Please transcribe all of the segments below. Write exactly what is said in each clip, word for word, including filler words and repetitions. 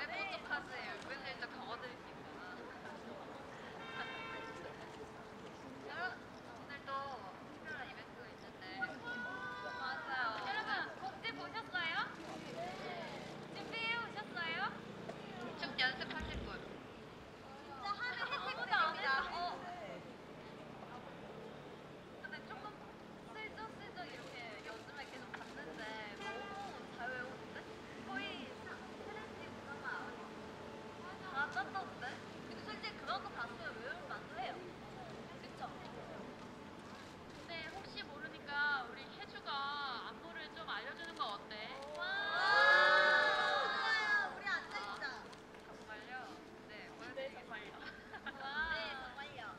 어떡하세요? 맨날 일단 강화드릴 수 있구나. 오늘도 특별한 이벤트가 있는데. 맞아요. 여러분, 곡지 보셨어요? 준비해 오셨어요? 춤 연습하실 분. 진짜 하면 아무도 안 혜택입니다. 했어. 어. 근데 조금 슬쩍슬쩍 이렇게 요즘에 계속 봤는데 너무 잘 외우는데? 거의 트렌디 드라마 다 떴던데? 근데 솔직히 그런 거 봤으면 외울 만도 해요. 그쵸? 근데 혹시 모르니까 우리 혜주가 안무를 좀 알려주는 거 어때? 좋아요. 우리 앉아있자. 정말요? 네, 보여드리겠습니다. 와. 네, 정말요.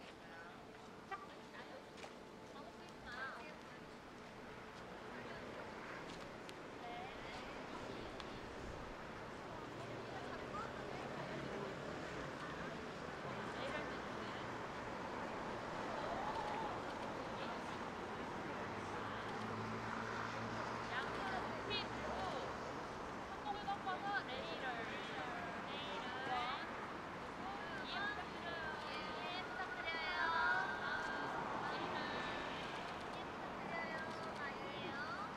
양손 휘 들고 손목을 꺾어서 내리를 내리를 이해 부탁드려요. 예, 부탁드려요. 내리를 예, 부탁드려요. 아니에요.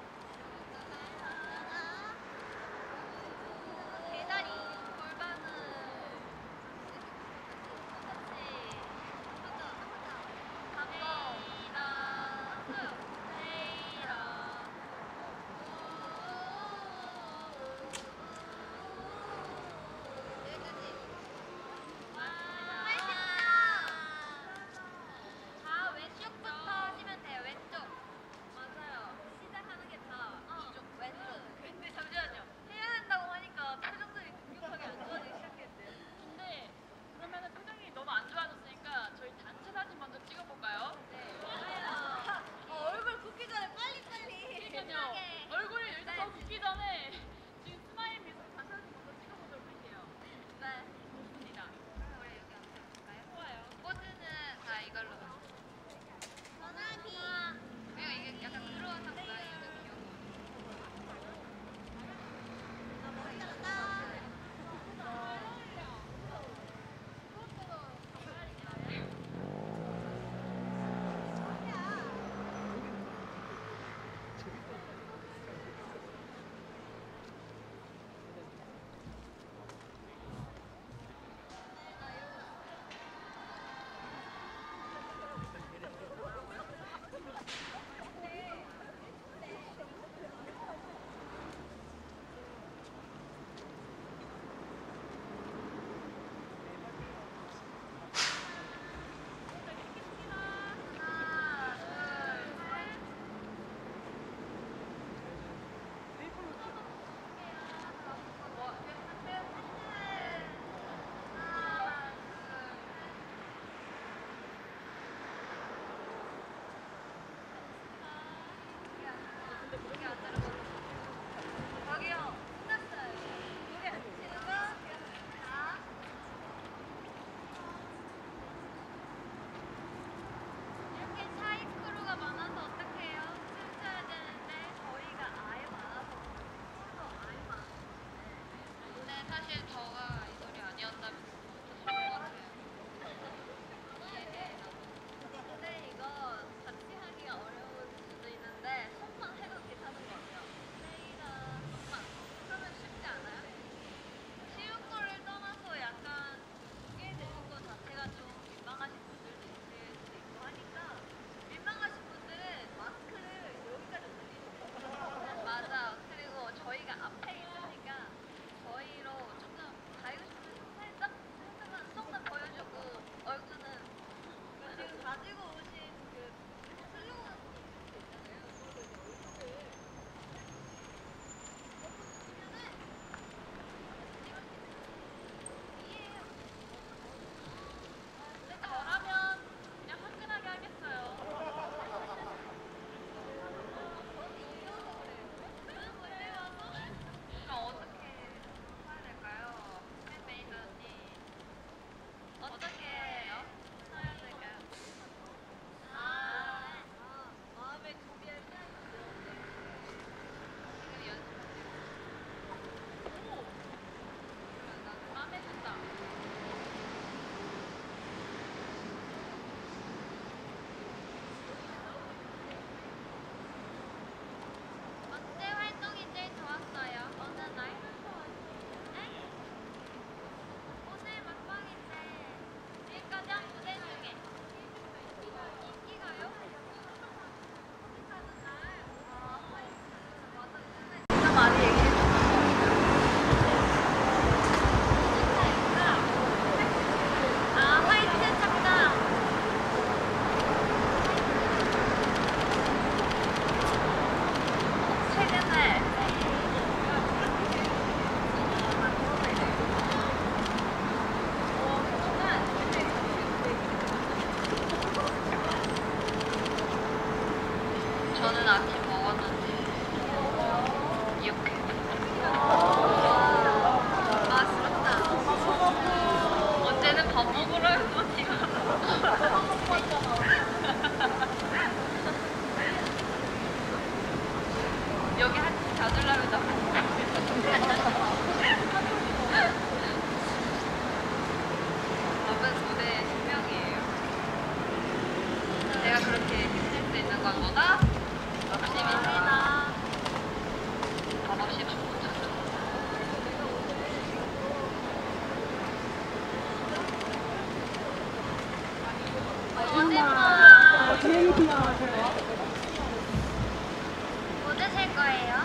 하나. 대다리. 골반을 그렇지. 한 번 더, 한 번 더. 갑니다. 내리라. 여기까지. 와. 다 왼쪽부터 하시면 돼요. 왼쪽. 맞아요. 시작하는 게 다 어. 이쪽 왼쪽. 근데 잠시만요. 해야 된다고 하니까 표정들이 급격하게 안 좋아지기 시작했는데요. 근데 그러면은 표정이 너무 안 좋아졌으니까 저희 단체 사진 먼저 찍어볼까요? 네. 좋아요. 어, 얼굴 굽기 전에 빨리 빨리. 그러니까요. 얼굴이 일단 더 붓기 전에 지금 스마일 미소 단체 사진 먼저 찍어보도록 할게요. 네. 좋습니다. 우리 여기 앉아볼까요? 좋아요. 포즈는 다 이걸로. 전화기. 그리고 이게 약간 크루아상보다 요즘 귀여운 거. 아, 머리 잘랐다. 점심 먹었는데 이렇게 맛있다. 언제는 밥 먹으러 했더니 여기 한식 잡으려면 나 밥은 무대의 신명이에요. 내가 그렇게 힘들 수 있는 것보다 열심히 살다 밥 없이 밥 못 찾아. 뭐 드실 거예요?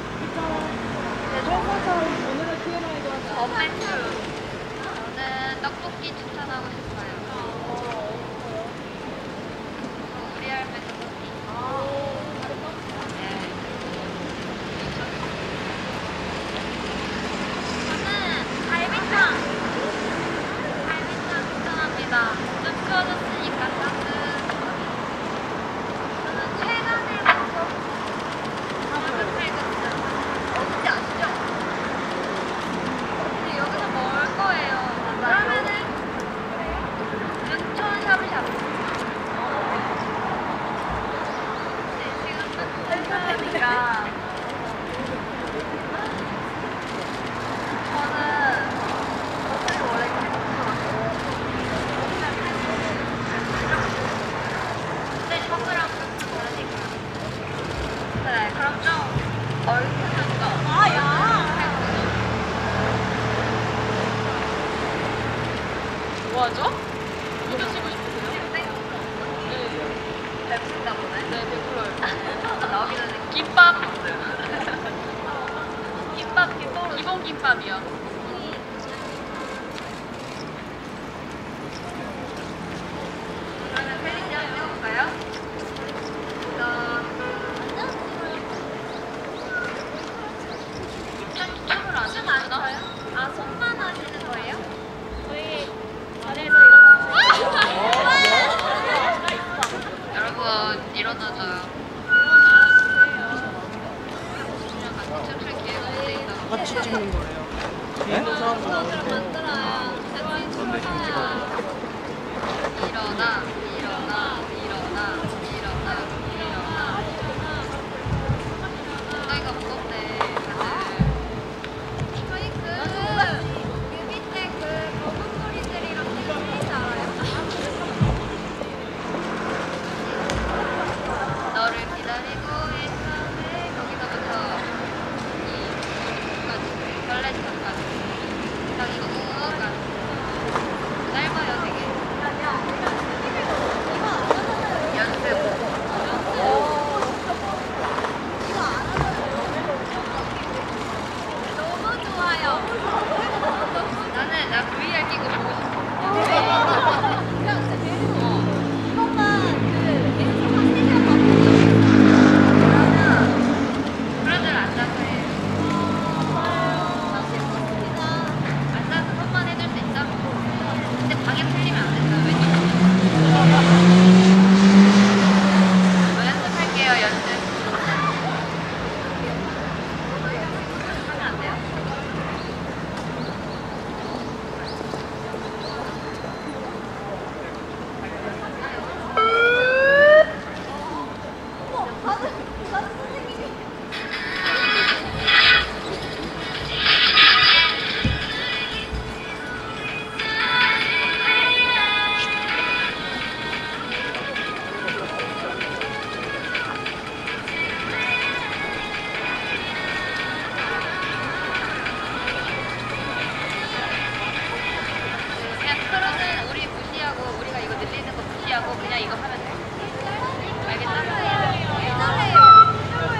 전매출. 저는 떡볶이 추천하고 싶어요. 우리 할매 떡볶이. 네. 저는 갈비탕. 갈비탕 추천합니다. 좀 추워졌으니까 따뜻하게. 저는 최근에 먹은 갈비칼국수. 어딘지 아시죠? 근데 여기서 먹을 거예요. 그러면은 눈촌 샤브샤브. 네, 지금 설사하니까 저는 어차피 원래 근데 저거랑 좀 다르니까. 그래, 그럼 좀 얼큰한 거. 아, 야. 뭐하죠? 뭐 드시고 싶으세요? 네. 배고픈가 보네. 네, 배불러요. 나오기 전에 김밥 있어요. 김밥, 기본, 기본 김밥이요. 그러면 챌린지 한번 해볼까요? 춤, 춤을 안 춤 안 추나? 춰요? 아, 손만 하시는 거예요? 저희 자리에서 일어나세요. 여러분, 일어나줘요. 같이 춤출 기회가 없으니까. 같이 찍는 거예요. 네? 사람도 나오고. 만들어요. 근데 지금 찍어요. 일어나, 일어나, 일어나, 일어나, 일어나. 엉덩이가 무겁네, 다들. 저희 그 뮤비 때그 거북머리들이랑 챌린지 알아요? 너를 기다리고 있었네. 거기서부터 이까지 별내차까지 딱 이거 우까지 짧아요 되게. 연습. 너무 좋아요. 나는 나 브이알 끼고 보고 싶어. 그러들 앉아서 해. 앉아서 손만 해줄 수 있다고. 근데 방에 풀리면 안 된다. 왼쪽. 어, 연습할게요, 연습. 하면 안 돼요? 그냥 크루는 우리 무시하고 우리가 이거 늘리는 거 무시하고 그냥 이거 하면 돼. 알겠죠? 잘해요.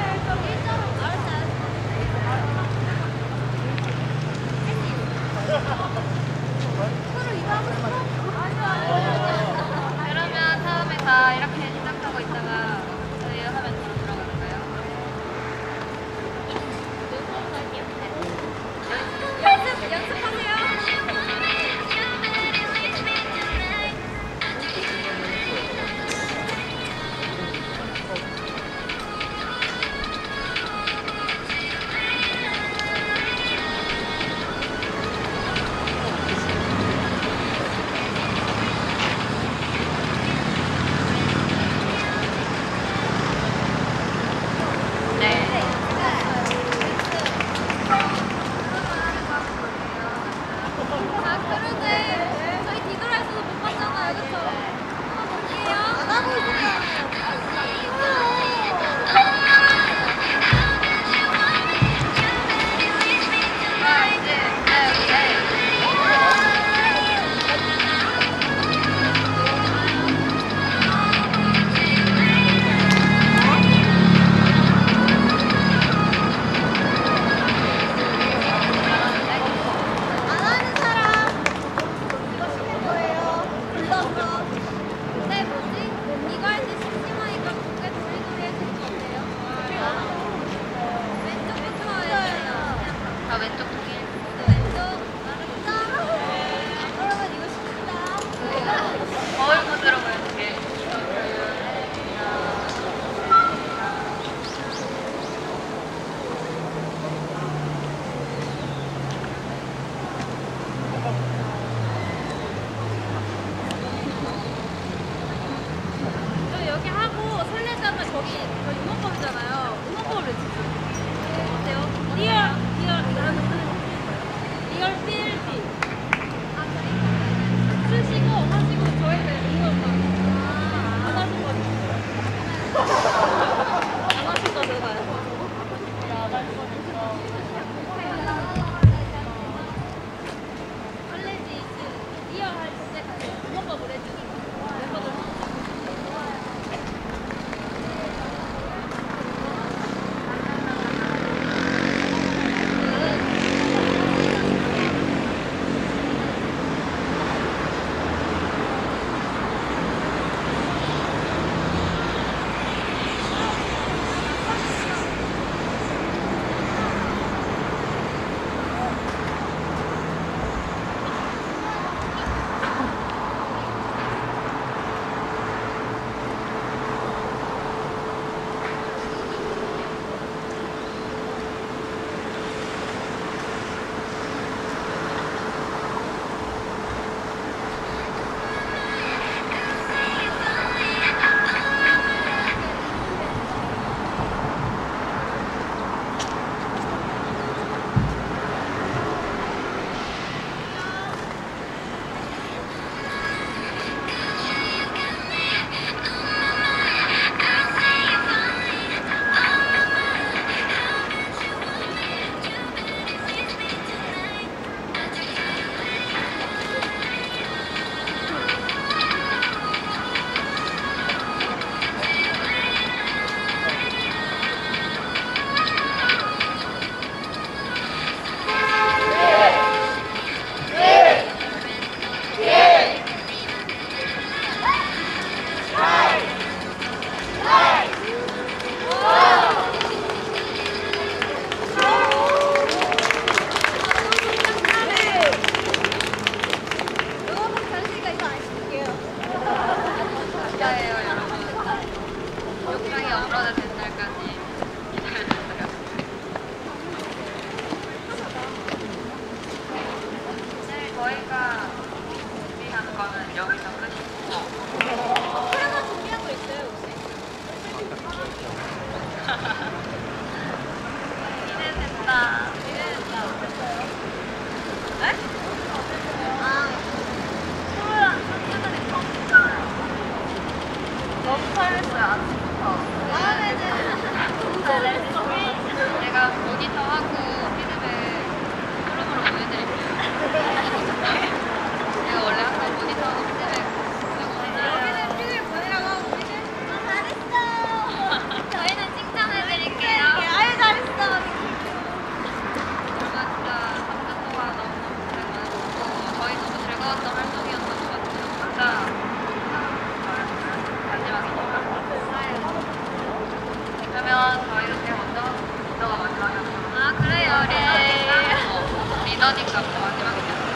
너가 마지막이었어. 아 그래요. 우리 리더니까 뭐 마지막이야.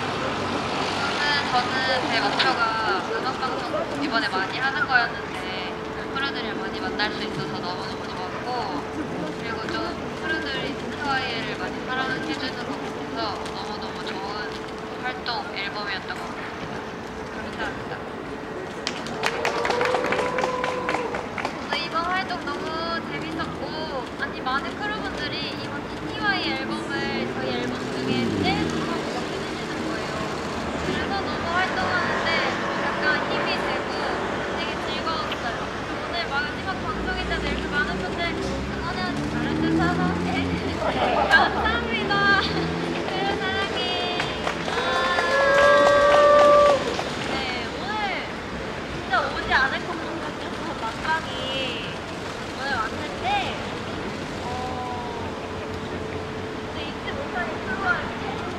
저는 제 목표가 음악방송 이번에 많이 하는 거였는데 크루들을 많이 만날 수 있어서 너무너무 좋았고 그리고 좀 크루들이 티와이엘을 많이 사랑해주는 것 같아서 너무너무 좋은 활동 앨범이었던 것 같습니다. 감사합니다. 오늘 이번 활동 너무 재밌었고 아니 많은 크루분들이 이번 티와이 앨범을 저희 앨범 중에 제일 그래서 너무 활동하는데 약간 힘이 되고 되게 즐거웠어요. 오늘 마지막 방송인데도 이렇게 많은 분들 응원해주셔서 잘해주셔서 감사합니다. 그래 사랑해. 네 오늘 진짜 오지 않을 것만 같아서 막방이 오늘 왔는데 어 근데 잊지 못할 프로와 이렇게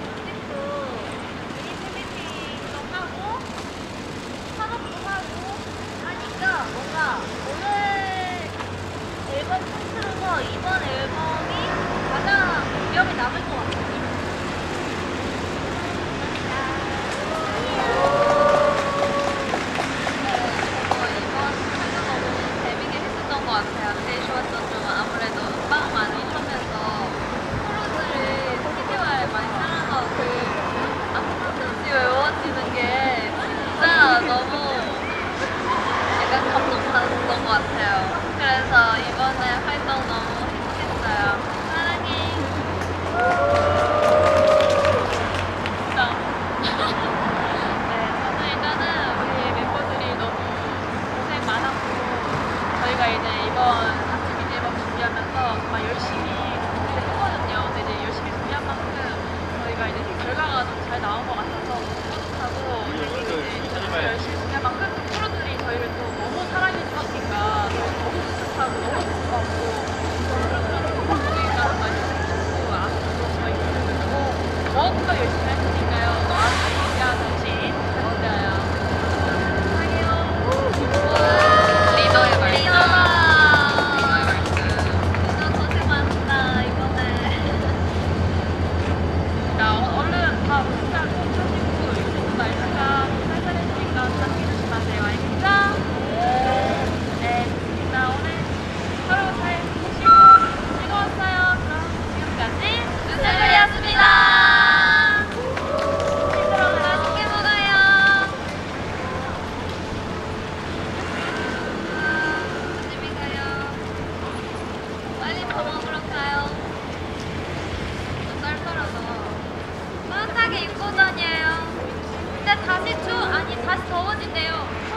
하니까 뭔가 오늘 앨범 통틀어서 이번 앨범이 가장 기억에 남을 것 같아요. 이번 활동 너무 재밌게 했었던 것 같아요. 제일 좋았던 점은 아무래도 음악 많이 하면서 프로들을 티와이엘 많이 사랑하고 앞부분씩 외워지는 게 진짜 너무 약간 감동받았던 것 같아요. 그래서 이번에 활동 너무 행복했어요. 사랑해. 진짜. 네, 저는 일단은 우리 멤버들이 너무 고생 많았고 저희가 이제 이번 같이 미니 앨범 준비하면서 정말 열심히 했거든요. 근데 이제 열심히 준비한 만큼 저희가 이제 결과가 좀 잘 나온 것 같아서 너무 뿌듯하고 그리고 이제 열심히 준비한 만큼 프로들이 저희를 또 너무 사랑해 주시니까 너무 뿌듯하고 너무 고맙고 저희가 많이 해주고 앞으로 저희 기대되고 더욱더 열심히 할 테니까요. 아시아 정신 부탁드려요. 사랑해요. 리더의 말씀. 리더의 말씀. 진짜 고생 많다 이번에. 나 얼른 다 문자고 펴시고 유튜브 날씨가 살살해지니까 감기 조심하세요. 알겠죠? 네, 나 오늘 하루 잘 쉬고 즐거웠어요. 그럼 지금까지 눈썰이었습니다. 힘들어 맛있게 먹어요. 조심히 가요. 빨리 밥 먹으러 가요. 좀 쌀쌀하다. 따뜻하게 입고 다녀요. 근데 다시 추 아니 다시 더워진대요.